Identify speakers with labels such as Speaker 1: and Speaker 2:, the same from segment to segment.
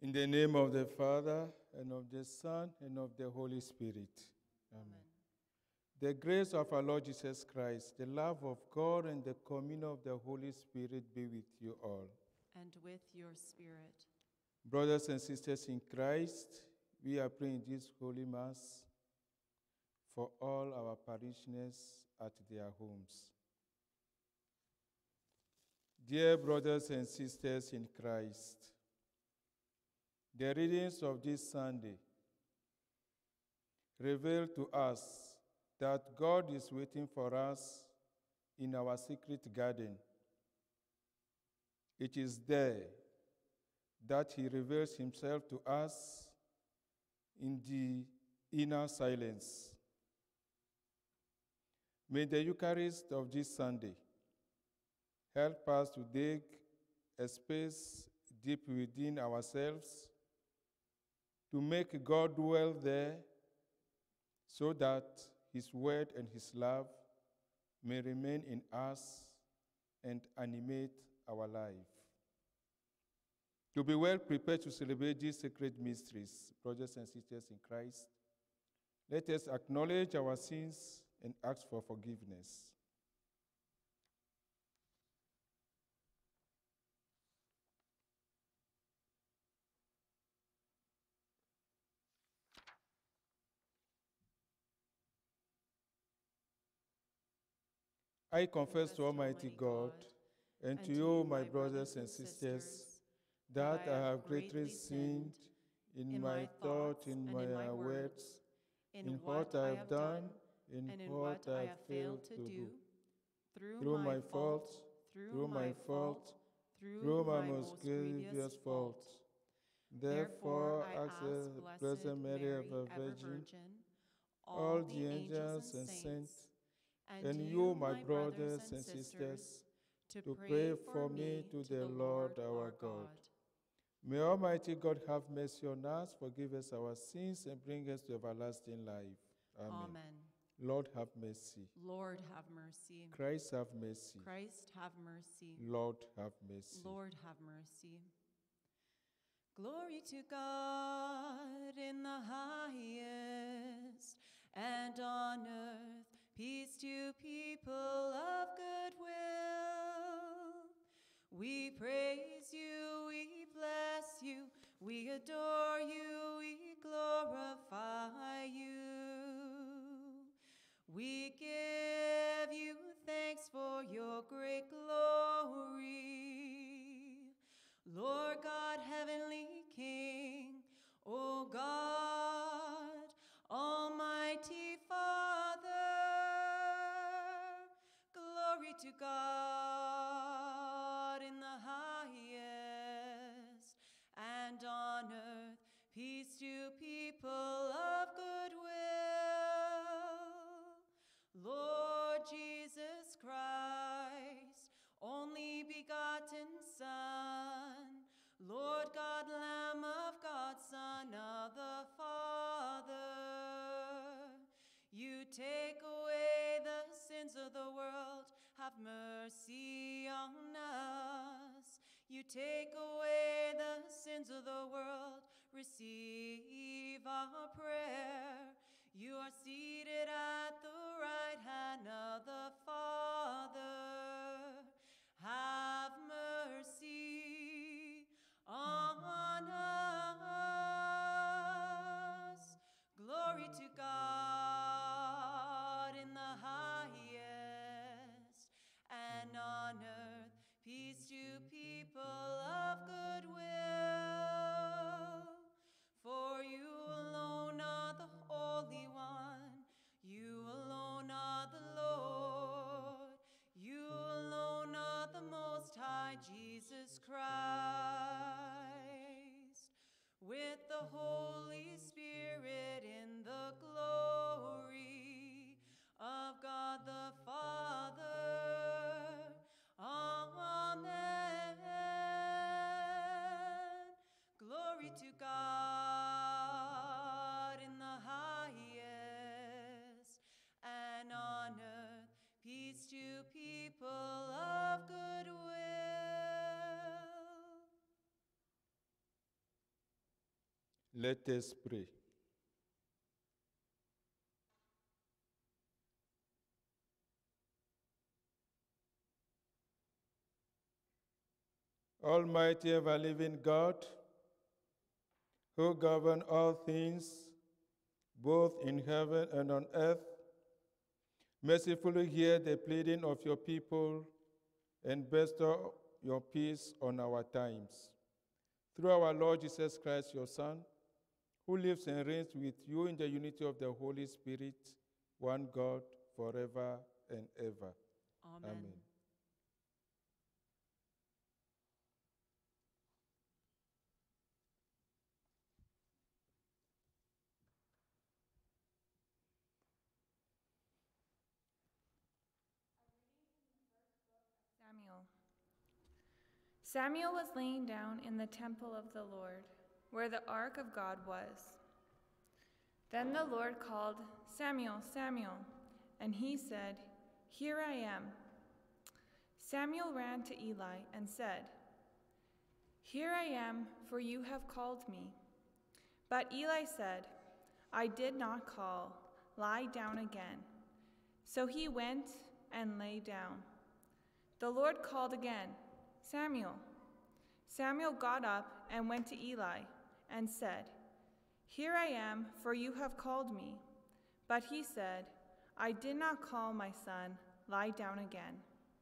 Speaker 1: In the name of the Father, and of the Son, and of the Holy Spirit. Amen. The grace of our Lord Jesus Christ, the love of God, and the communion of the Holy Spirit be with you all.
Speaker 2: And with your spirit.
Speaker 1: Brothers and sisters in Christ, we are praying this Holy Mass for all our parishioners at their homes. Dear brothers and sisters in Christ, the readings of this Sunday reveal to us that God is waiting for us in our secret garden. It is there that He reveals Himself to us in the inner silence. May the Eucharist of this Sunday help us to dig a space deep within ourselves, to make God dwell there, so that His word and His love may remain in us and animate our life. To be well prepared to celebrate these sacred mysteries, brothers and sisters in Christ, let us acknowledge our sins and ask for forgiveness. I confess to Almighty God and to you, my brothers and sisters, that I have greatly sinned in my thought, in my words, in what I have done, in what I have failed to do. Through my fault, through my most grievous fault. Therefore, I ask the Blessed Mary, ever Virgin, all the angels and saints, and you, my brothers and sisters, to pray for me to the Lord our God. May Almighty God have mercy on us, forgive us our sins, and bring us to everlasting life. Amen. Lord, have mercy.
Speaker 2: Lord, have mercy.
Speaker 1: Christ, have mercy.
Speaker 2: Christ, have mercy.
Speaker 1: Lord, have mercy.
Speaker 2: Lord, have mercy. Glory to God in the highest, and on earth peace to people of good will. We praise you, we bless you, we adore you, we glorify you. We give you thanks for your great glory. Lord God, heavenly King, O God, Almighty Father, glory to God in the highest, and on earth peace to people of good will. Lord Jesus Christ, only begotten Son, Lord God, Lamb of God, Son of the Father, you take away the sins of the world, have mercy on us. You take away the sins of the world, receive our prayer. You are seated at the right hand of the Father. Have mercy on us. Glory to God in the highest, and on earth peace to people of good will. For you alone are the Holy One, you alone are the Lord, you alone are the Most High, Jesus Christ, with the Holy Spirit in the glory of God the Father. Amen. Glory to God in the highest, and on earth peace to people of good will.
Speaker 1: Let us pray. Almighty ever-living God, who govern all things, both in heaven and on earth, mercifully hear the pleading of your people and bestow your peace on our times. Through our Lord Jesus Christ, your Son, who lives and reigns with you in the unity of the Holy Spirit, one God, forever and ever.
Speaker 2: Amen.
Speaker 1: Amen.
Speaker 3: Samuel was laying down in the temple of the Lord, where the ark of God was. Then the Lord called, "Samuel, Samuel," and he said, "Here I am." Samuel ran to Eli and said, "Here I am, for you have called me." But Eli said, "I did not call. Lie down again." So he went and lay down. The Lord called again, "Samuel." Samuel got up and went to Eli and said, "Here I am, for you have called me." But he said, "I did not call, my son. Lie down again."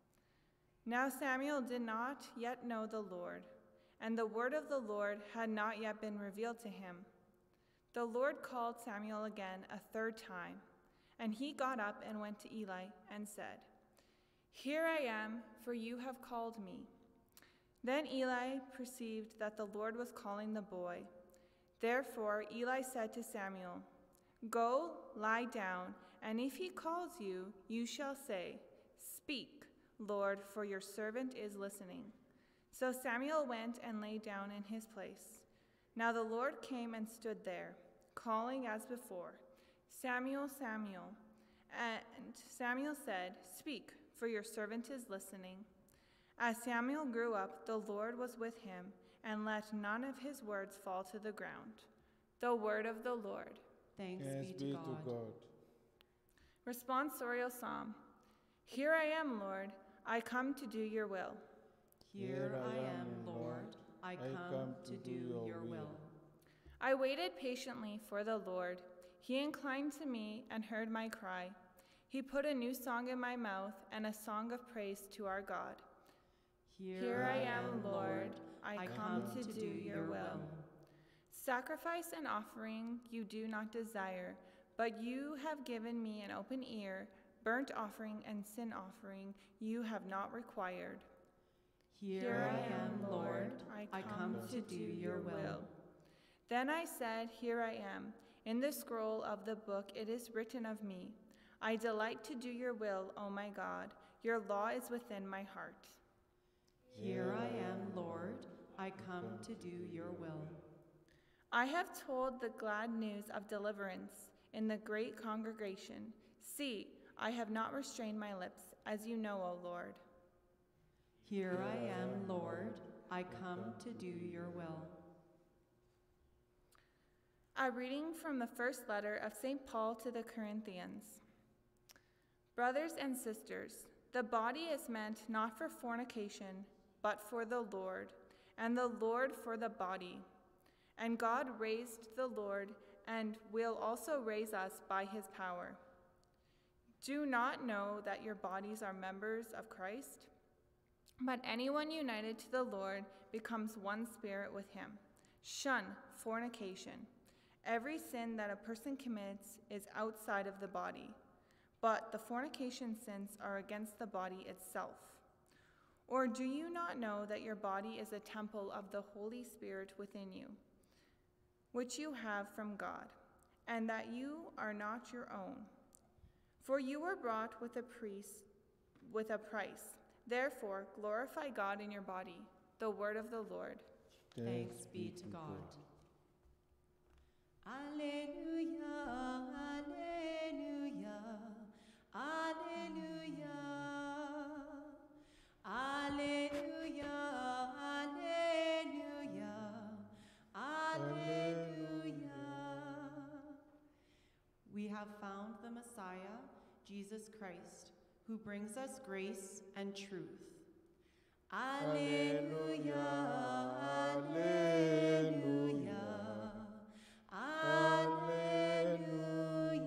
Speaker 3: Now Samuel did not yet know the Lord, and the word of the Lord had not yet been revealed to him. The Lord called Samuel again a third time, and he got up and went to Eli and said, "Here I am, for you have called me." Then Eli perceived that the Lord was calling the boy. Therefore Eli said to Samuel, "Go, lie down, and if he calls you, you shall say, 'Speak, Lord, for your servant is listening.'" So Samuel went and lay down in his place. Now the Lord came and stood there, calling as before, "Samuel, Samuel." And Samuel said, "Speak, for your servant is listening." As Samuel grew up, the Lord was with him, and let none of his words fall to the ground. The word of the Lord.
Speaker 2: Thanks
Speaker 1: Thanks
Speaker 2: be to God.
Speaker 3: Responsorial Psalm. Here I am, Lord, I come to do your will.
Speaker 2: Here I am, Lord. I come to do your will.
Speaker 3: I waited patiently for the Lord. He inclined to me and heard my cry. He put a new song in my mouth and a song of praise to our God. Here I am, Lord, I come to do your will. Sacrifice and offering you do not desire, but you have given me an open ear. Burnt offering and sin offering you have not required.
Speaker 2: Here I am, Lord. I come to do your will.
Speaker 3: Then I said, "Here I am. In the scroll of the book it is written of me. I delight to do your will, O my God. Your law is within my heart."
Speaker 2: Here I am, Lord. I come to do your will.
Speaker 3: I have told the glad news of deliverance in the great congregation. See, I have not restrained my lips, as you know, O Lord.
Speaker 2: Here I am, Lord. I come to do your will.
Speaker 3: A reading from the first letter of St. Paul to the Corinthians. Brothers and sisters, the body is meant not for fornication, but for the Lord, and the Lord for the body. And God raised the Lord and will also raise us by his power. Do not know that your bodies are members of Christ? But anyone united to the Lord becomes one spirit with him. Shun fornication. Every sin that a person commits is outside of the body, but the fornication sins are against the body itself. Or do you not know that your body is a temple of the Holy Spirit within you, which you have from God, and that you are not your own? For you were bought with a price. Therefore, glorify God in your body. The word of the Lord.
Speaker 2: Thanks be to God. Alleluia, alleluia, alleluia, alleluia, alleluia, alleluia. Jesus Christ, who brings us grace and truth. Alleluia, alleluia, alleluia.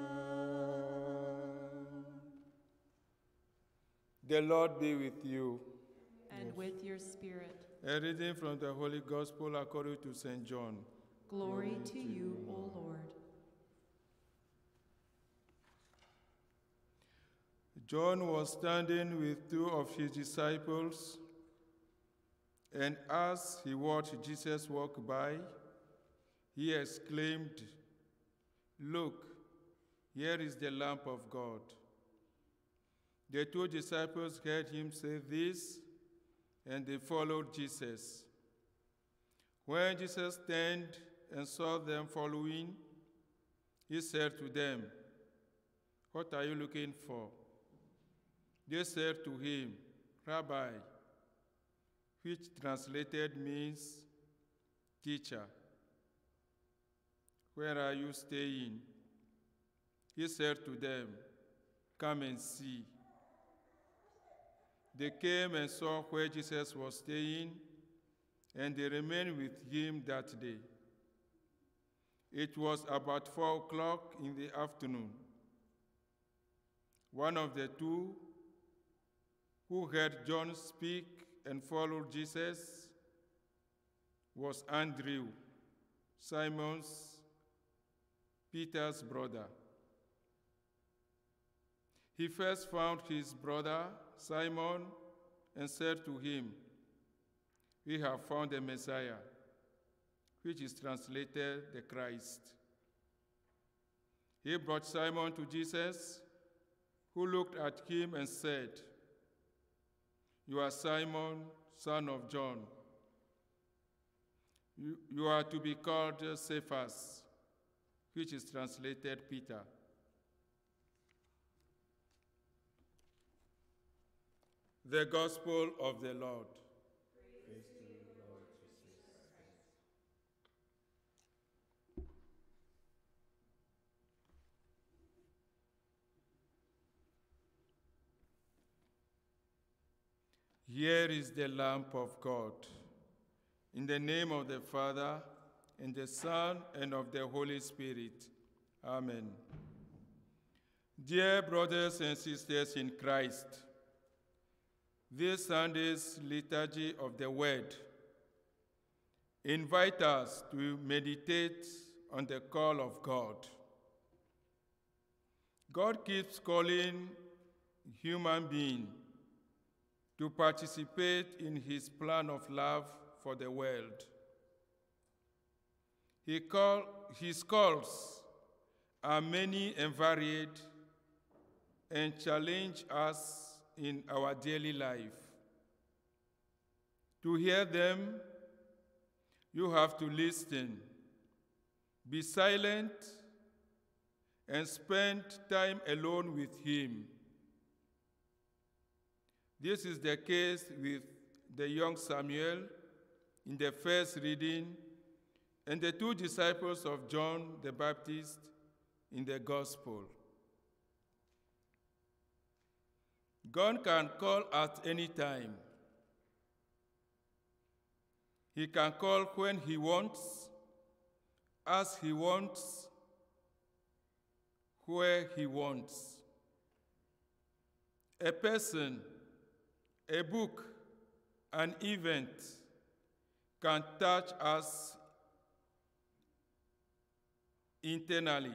Speaker 1: The Lord be with you.
Speaker 2: And with your spirit.
Speaker 1: A reading from the Holy Gospel according to St. John.
Speaker 2: Glory to you, O Lord.
Speaker 1: John was standing with two of his disciples, and as he watched Jesus walk by, he exclaimed, "Look, here is the Lamb of God." The two disciples heard him say this, and they followed Jesus. When Jesus turned and saw them following, he said to them, "What are you looking for?" They said to him, "Rabbi," which translated means teacher. "Where are you staying?" He said to them, "Come and see." They came and saw where Jesus was staying, and they remained with him that day. It was about 4:00 in the afternoon. One of the two who heard John speak and followed Jesus was Andrew, Peter's brother. He first found his brother Simon and said to him, "We have found the Messiah," which is translated the Christ. He brought Simon to Jesus, who looked at him and said, "You are Simon, son of John. You are to be called Cephas," which is translated Peter. The Gospel of the Lord. Praise to you, Lord Jesus Christ. Here is the Lamb of God. In the name of the Father, and the Son, and of the Holy Spirit. Amen. Dear brothers and sisters in Christ, this Sunday's liturgy of the Word invites us to meditate on the call of God. God keeps calling human beings to participate in his plan of love for the world. His calls are many and varied and challenge us in our daily life. To hear them, you have to listen, be silent, and spend time alone with him. This is the case with the young Samuel in the first reading and the two disciples of John the Baptist in the Gospel. God can call at any time. He can call when he wants, as he wants, where he wants. A person, a book, an event can touch us internally.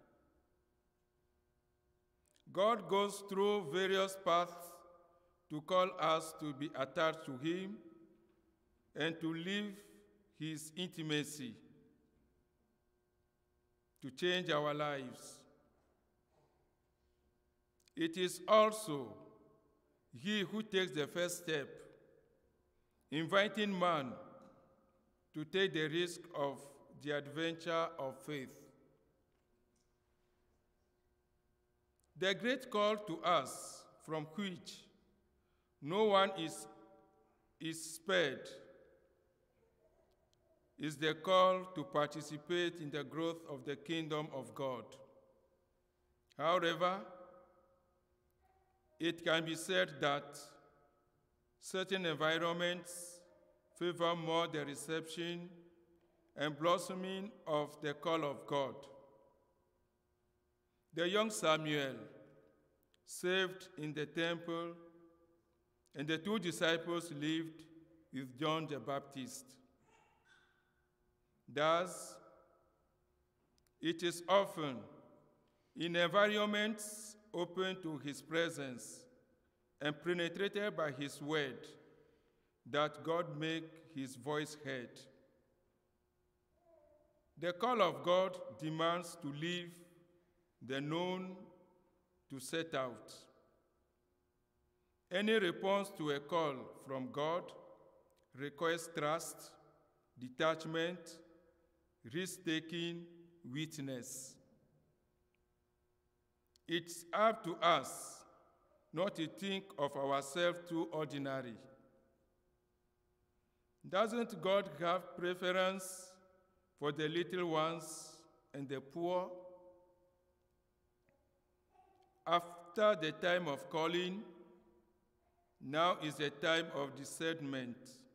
Speaker 1: God goes through various paths to call us to be attached to him and to live his intimacy, to change our lives. It is also he who takes the first step, inviting man to take the risk of the adventure of faith. The great call to us, from which no one is spared, is the call to participate in the growth of the kingdom of God. However, it can be said that certain environments favor more the reception and blossoming of the call of God. The young Samuel served in the temple, and the 2 disciples lived with John the Baptist. Thus, it is often in environments open to his presence and penetrated by his word that God makes his voice heard. The call of God demands to leave the known to set out. Any response to a call from God requires trust, detachment, risk-taking, witness. It's up to us not to think of ourselves too ordinary. Doesn't God have preference for the little ones and the poor? After the time of calling, now is the time of discernment.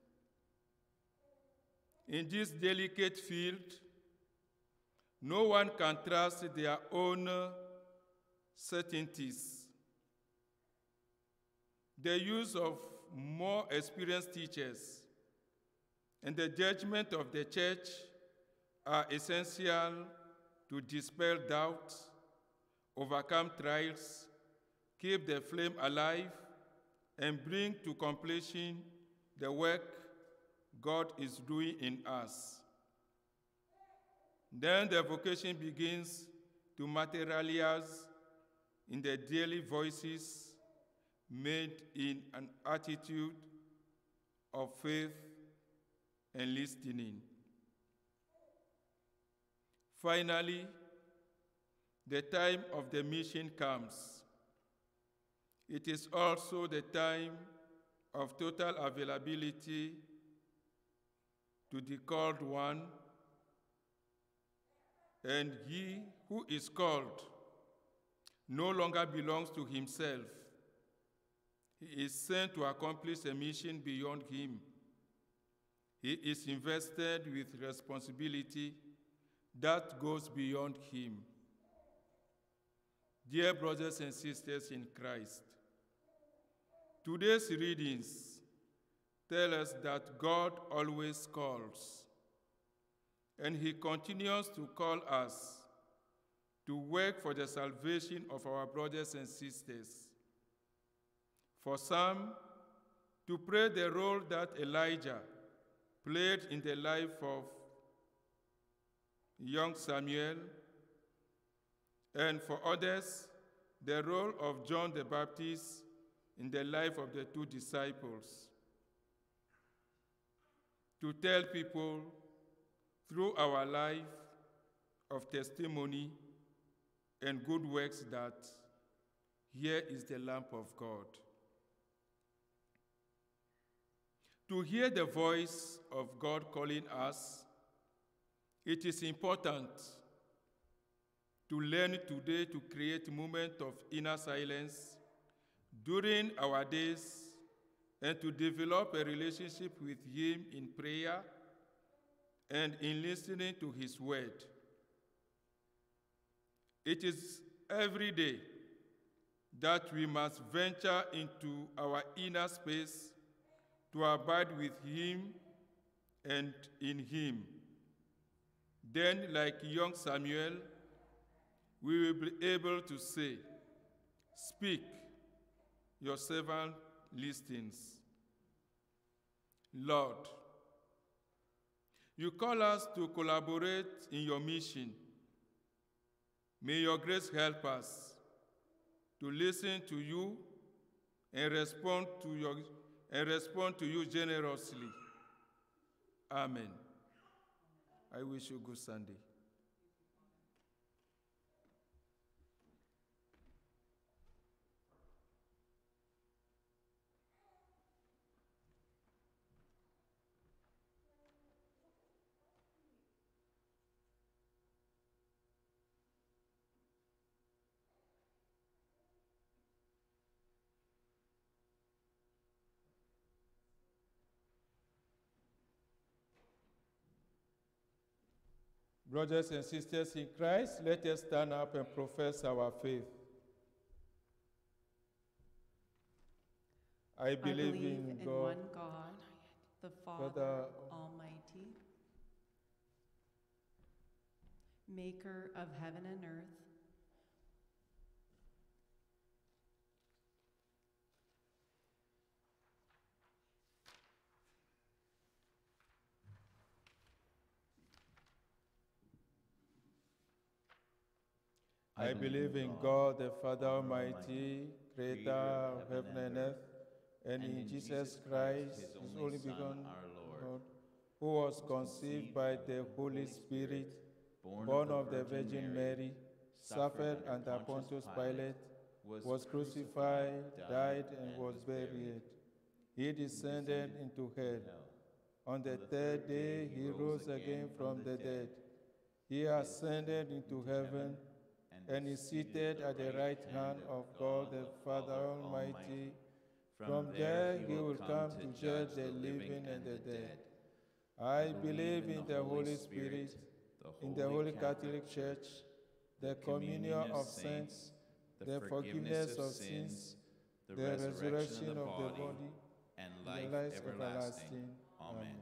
Speaker 1: In this delicate field, no one can trust their own certainties. The use of more experienced teachers and the judgment of the church are essential to dispel doubt, overcome trials, keep the flame alive, and bring to completion the work God is doing in us. Then the vocation begins to materialize in the daily voices made in an attitude of faith and listening. Finally, the time of the mission comes. It is also the time of total availability to the called one, and he who is called no longer belongs to himself. He is sent to accomplish a mission beyond him. He is invested with responsibility that goes beyond him. Dear brothers and sisters in Christ, today's readings tell us that God always calls, and he continues to call us to work for the salvation of our brothers and sisters. For some, to play the role that Elijah played in the life of young Samuel, and for others, the role of John the Baptist in the life of the 2 disciples. To tell people through our life of testimony and good works that here is the Lamb of God. To hear the voice of God calling us, it is important to learn today to create a moment of inner silence during our days and to develop a relationship with him in prayer and in listening to his word. It is every day that we must venture into our inner space to abide with him and in him. Then, like young Samuel, we will be able to say, "Speak, your servant listens." Lord, you call us to collaborate in your mission. May your grace help us to listen to you and respond to you generously. Amen. I wish you a good Sunday. Brothers and sisters in Christ, let us stand up and profess our faith. I believe in God,
Speaker 2: one God, the Father Almighty, maker of heaven and earth,
Speaker 1: I believe in God, the Father Almighty, creator of heaven and earth, and in Jesus Christ, his only begotten Lord, who was conceived by the Holy Spirit, born of the Virgin Mary, suffered under Pontius Pilate, was crucified, died, and was buried. He descended into hell. On the third day, he rose again from the dead. He ascended into heaven and is seated at the right hand of God the Father Almighty. From there he will come to judge the living and the dead. I believe in the Holy Spirit, in the Holy Catholic Church, the communion of saints, the forgiveness of sins, the resurrection of the body, and life everlasting. Amen.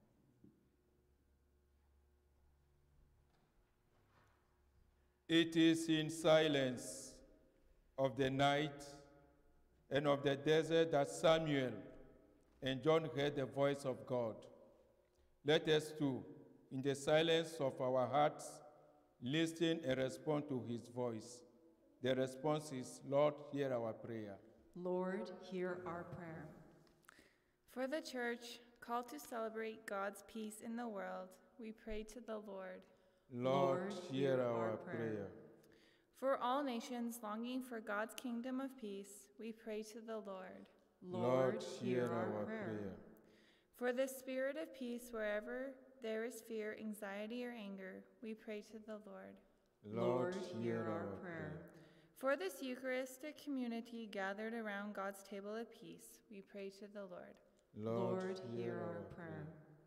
Speaker 1: It is in silence of the night and of the desert that Samuel and John heard the voice of God. Let us too, in the silence of our hearts, listen and respond to his voice. The response is, Lord, hear our prayer.
Speaker 2: Lord, hear our prayer.
Speaker 3: For the Church, called to celebrate God's peace in the world, we pray to the Lord.
Speaker 1: Lord, hear our prayer.
Speaker 3: For all nations longing for God's kingdom of peace, we pray to the Lord.
Speaker 1: Lord, hear our prayer.
Speaker 3: For the spirit of peace wherever there is fear, anxiety, or anger, we pray to the Lord.
Speaker 2: Lord, hear our prayer.
Speaker 3: For this Eucharistic community gathered around God's table of peace, we pray to the Lord.
Speaker 2: Lord, hear our prayer.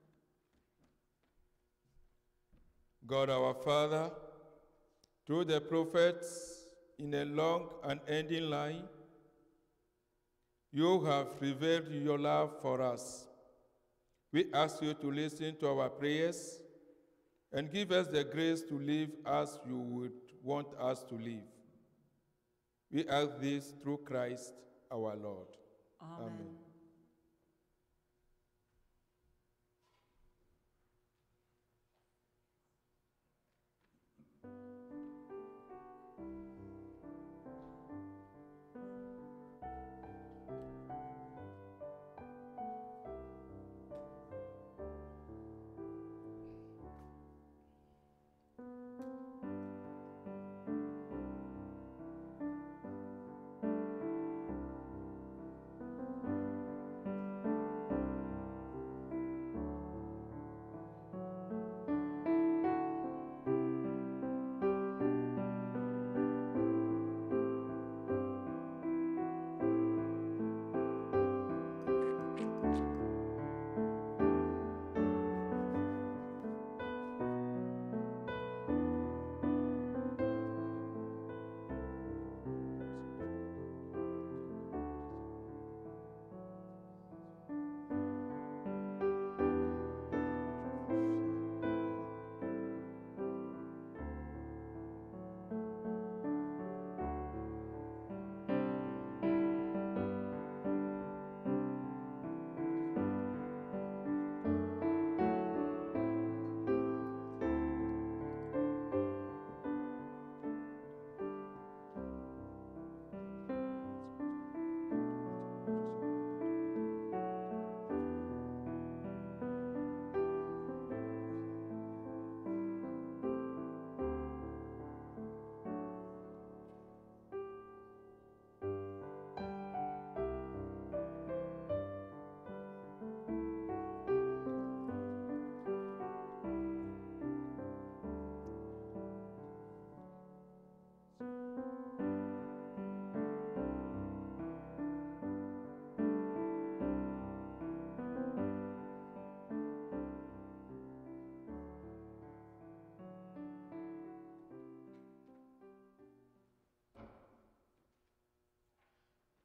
Speaker 1: God our Father, through the prophets in a long and ending line, you have revealed your love for us. We ask you to listen to our prayers and give us the grace to live as you would want us to live. We ask this through Christ our Lord.
Speaker 2: Amen.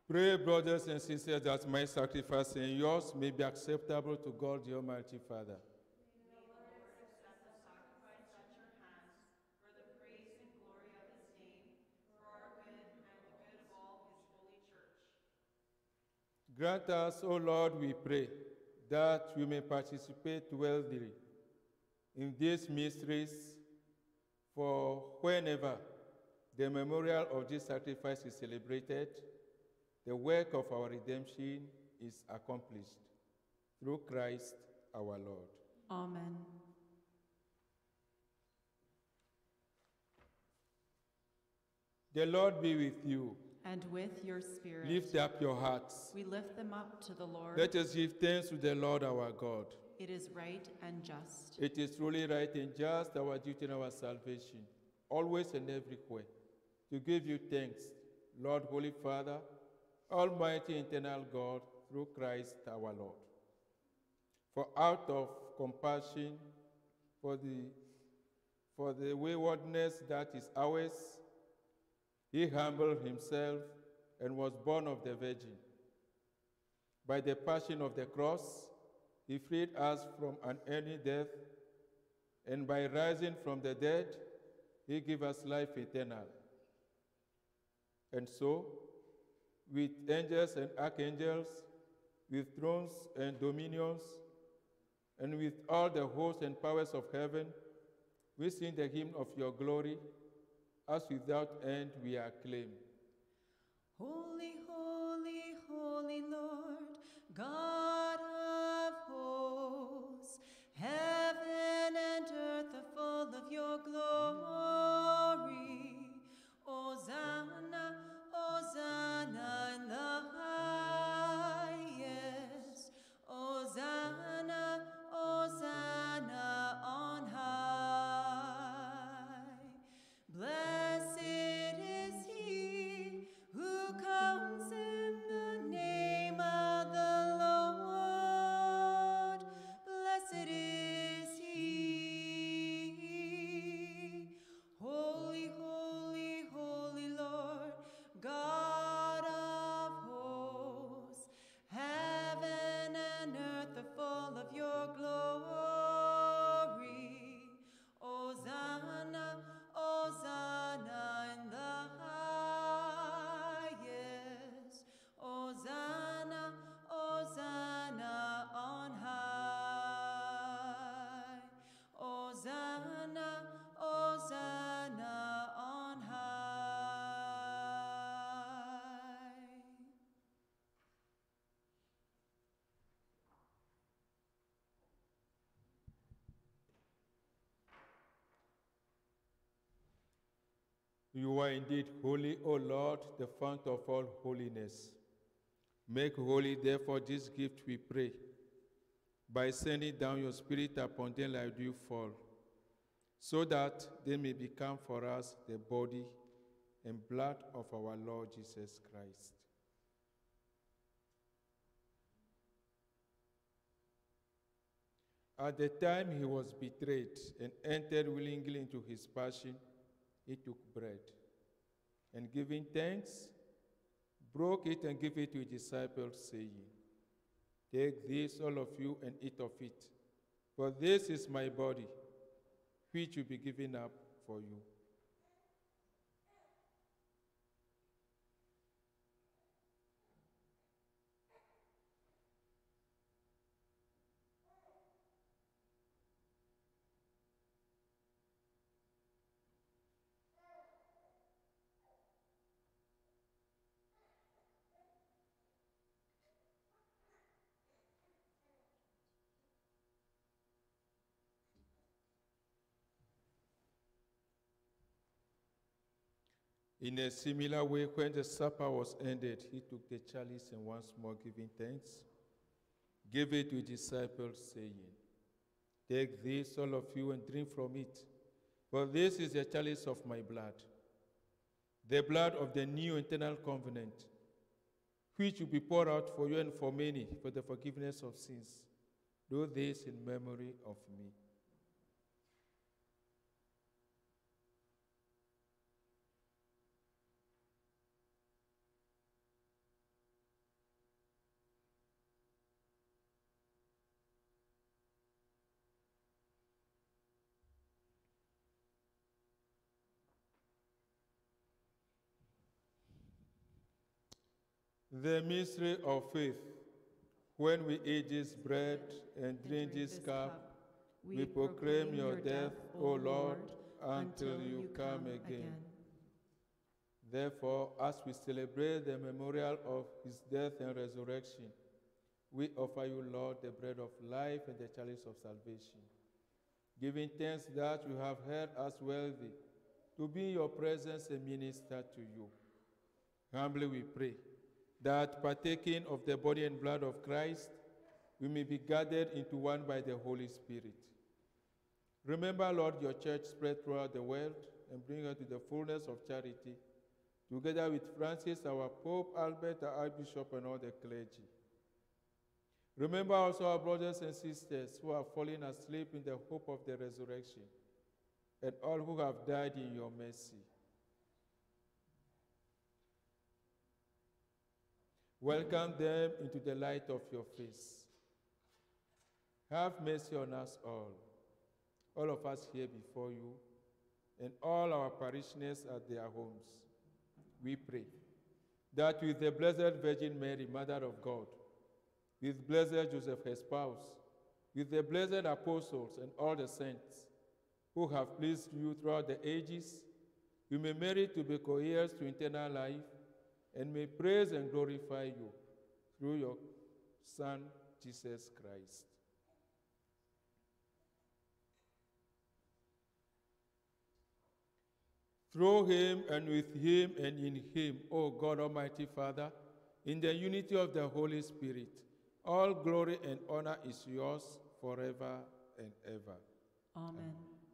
Speaker 1: Pray, brothers and sisters, that my sacrifice and yours may be acceptable to God, the Almighty Father. Grant us, O Lord, we pray, that we may participate worthily in these mysteries, for whenever the memorial of this sacrifice is celebrated, the work of our redemption is accomplished. Through Christ our Lord.
Speaker 2: Amen.
Speaker 1: The Lord be with you.
Speaker 2: And with your spirit.
Speaker 1: Lift up your hearts.
Speaker 2: We lift them up to the Lord.
Speaker 1: Let us give thanks to the Lord our God.
Speaker 2: It is right and just.
Speaker 1: It is truly right and just, our duty and our salvation, always and everywhere, to give you thanks, Lord, Holy Father, Almighty eternal God, through Christ our Lord. For out of compassion for the waywardness that is ours, he humbled himself and was born of the Virgin. By the passion of the cross, he freed us from unending death, and by rising from the dead, he gave us life eternal. And so, with angels and archangels, with thrones and dominions, and with all the hosts and powers of heaven, we sing the hymn of your glory, as without end we acclaim.
Speaker 2: Holy, holy, holy Lord, God of hosts, heaven and earth are full of your glory. Hosanna, Hosanna in the highest. Hosanna, Hosanna on high. Blessed is he who comes in the name of the Lord. Blessed is he. Holy, holy, holy Lord, God of hosts, heaven and earth are full of your glory. Hosanna, Hosanna in the highest. Hosanna, Hosanna on high. Hosanna, Hosanna on high.
Speaker 1: You are indeed holy, O Lord, the fount of all holiness. Make holy, therefore, this gift, we pray, by sending down your Spirit upon them like dew fall, so that they may become for us the body and blood of our Lord Jesus Christ. At the time he was betrayed and entered willingly into his passion, he took bread, and giving thanks, broke it and gave it to his disciples, saying, "Take this, all of you, and eat of it, for this is my body, which will be given up for you." In a similar way, when the supper was ended, he took the chalice and once more giving thanks, gave it to his disciples, saying, "Take this, all of you, and drink from it, for this is the chalice of my blood, the blood of the new eternal covenant, which will be poured out for you and for many for the forgiveness of sins. Do this in memory of me." The mystery of faith. When we eat this bread and drink this cup, we proclaim your death, O Lord, until you come again. Therefore, as we celebrate the memorial of his death and resurrection, we offer you, Lord, the bread of life and the chalice of salvation, giving thanks that you have heard us worthy to be in your presence and minister to you. Humbly we pray that, partaking of the body and blood of Christ, we may be gathered into one by the Holy Spirit. Remember, Lord, your church spread throughout the world and bring her to the fullness of charity, together with Francis, our Pope, Albert, our Archbishop, and all the clergy. Remember also our brothers and sisters who are falling asleep in the hope of the resurrection, and all who have died in your mercy. Welcome them into the light of your face. Have mercy on us all of us here before you, and all our parishioners at their homes. We pray that with the Blessed Virgin Mary, Mother of God, with Blessed Joseph, her spouse, with the blessed apostles and all the saints who have pleased you throughout the ages, we may merit to be co-heirs to eternal life, and may praise and glorify you through your Son, Jesus Christ. Through him and with him and in him, O God, Almighty Father, in the unity of the Holy Spirit, all glory and honor is yours forever and ever.
Speaker 2: Amen.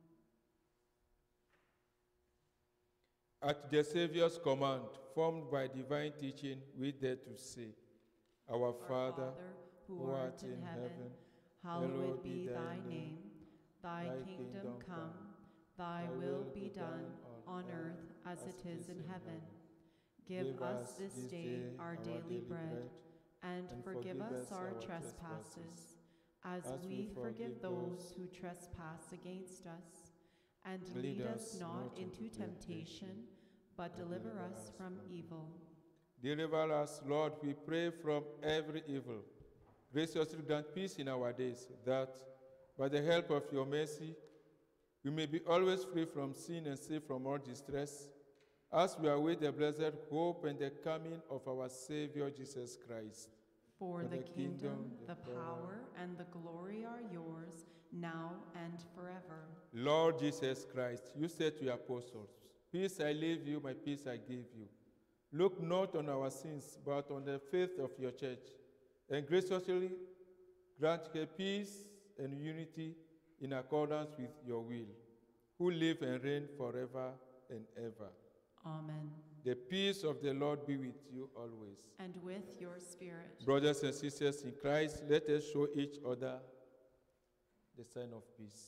Speaker 1: At the Savior's command, formed by divine teaching, we dare to say, Our Father,
Speaker 2: who art in heaven, hallowed be thy name. Thy kingdom come, thy will be done on earth as it is in heaven. Give us this day our daily bread, and forgive us our trespasses, as we forgive those who trespass against us. And lead us not into temptation, but deliver us from evil.
Speaker 1: Deliver us, Lord, we pray, from every evil. Graciously grant peace in our days, that, by the help of your mercy, we may be always free from sin and safe from all distress, as we await the blessed hope and the coming of our Savior Jesus Christ.
Speaker 2: For the kingdom, the power, and the glory are yours, now and forever.
Speaker 1: Lord Jesus Christ, you said to your apostles, Peace I leave you, my peace I give you. Look not on our sins, but on the faith of your church, and graciously grant her peace and unity in accordance with your will, who live and reign forever and ever.
Speaker 2: Amen.
Speaker 1: The peace of the Lord be with you always.
Speaker 2: And with your spirit.
Speaker 1: Brothers and sisters in Christ, let us show each other the sign of peace.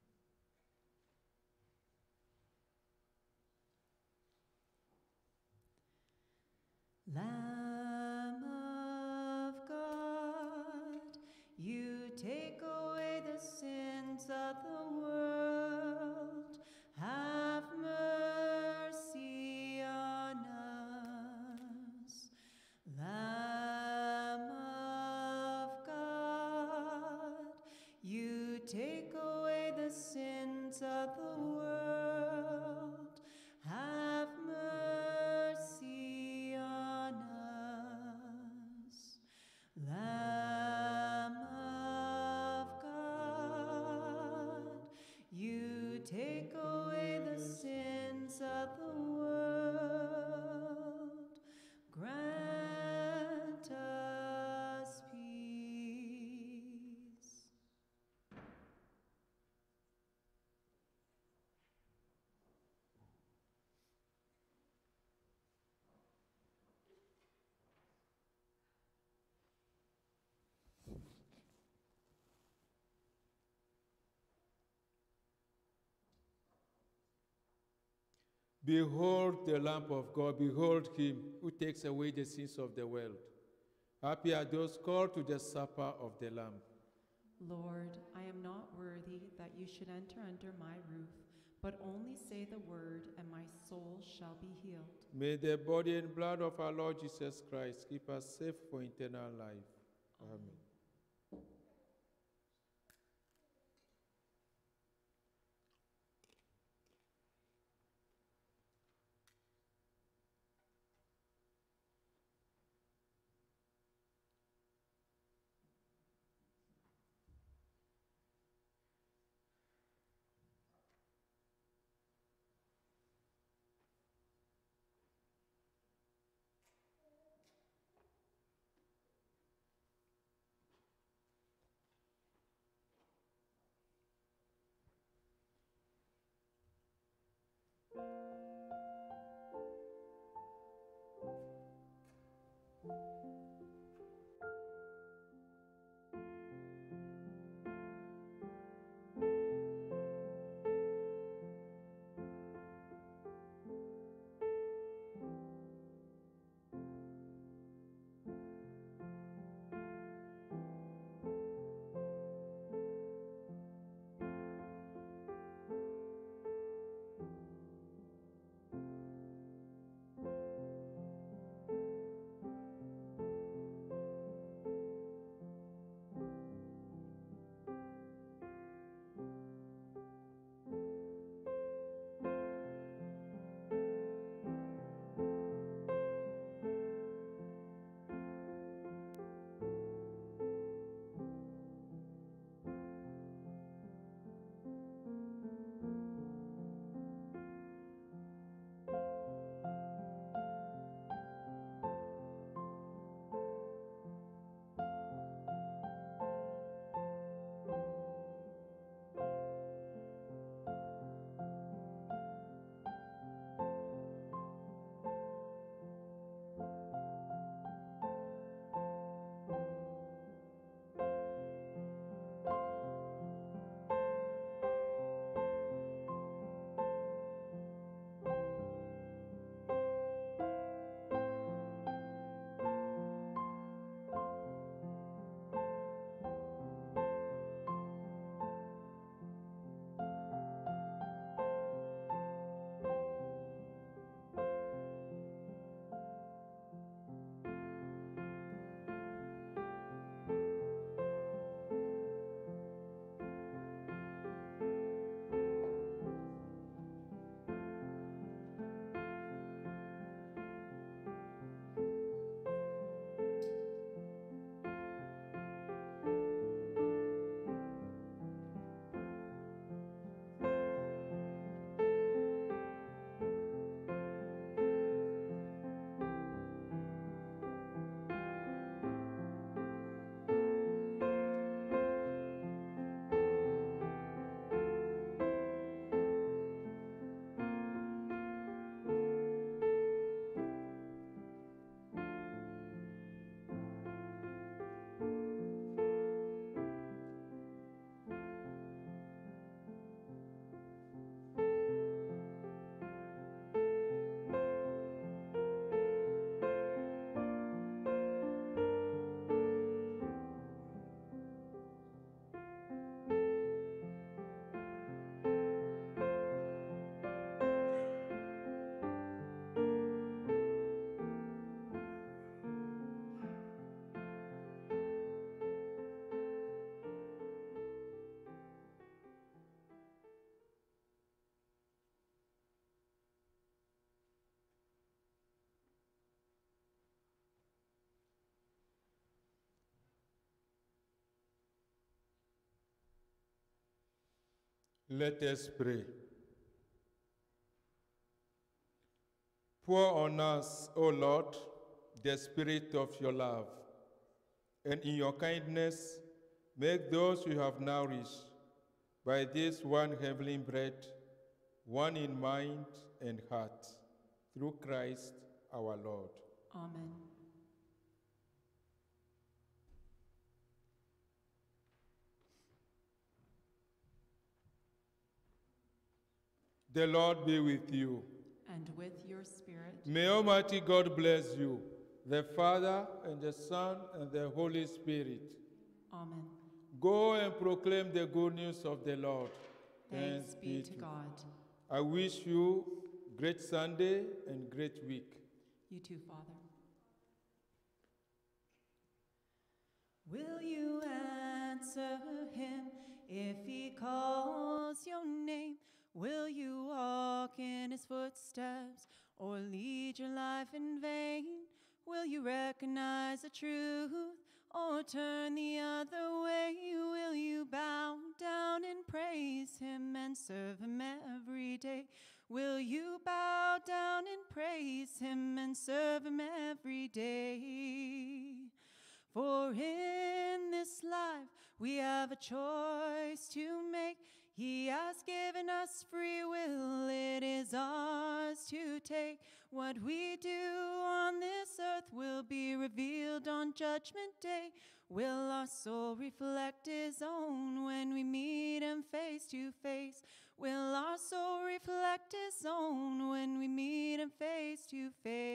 Speaker 2: Lamb of God, you take away the sins of the world. Have mercy on us. Lamb of God, you take away the sins of the world. Have mercy on us. Lamb of God, you take away the sins of the world. Grant us peace.
Speaker 1: Behold the Lamb of God, behold him who takes away the sins of the world. Happy are those called to the supper of the Lamb.
Speaker 2: Lord, I am not worthy that you should enter under my roof, But only say the word, and my soul shall be healed.
Speaker 1: May the body and blood of our Lord Jesus Christ keep us safe for eternal life. Amen. Let us pray. Pour on us, O Lord, the spirit of your love, and in your kindness, make those you have nourished by this one heavenly bread, one in mind and heart, through Christ our Lord.
Speaker 2: Amen.
Speaker 1: The Lord be with you.
Speaker 2: And with your spirit.
Speaker 1: May Almighty God bless you, the Father, and the Son, and the Holy Spirit.
Speaker 2: Amen.
Speaker 1: Go and proclaim the good news of the Lord.
Speaker 2: Thanks be to God.
Speaker 1: I wish you great Sunday and great week.
Speaker 2: You too, Father. Will you answer him if he calls your name? Will you walk in his footsteps or lead your life in vain? Will you recognize the truth or turn the other way? Will you bow down and praise him and serve him every day? Will you bow down and praise him and serve him every day? For in this life we have a choice to make. He has given us free will, it is ours to take. What we do on this earth will be revealed on Judgment Day. Will our soul reflect his own when we meet him face to face? Will our soul reflect his own when we meet him face to face?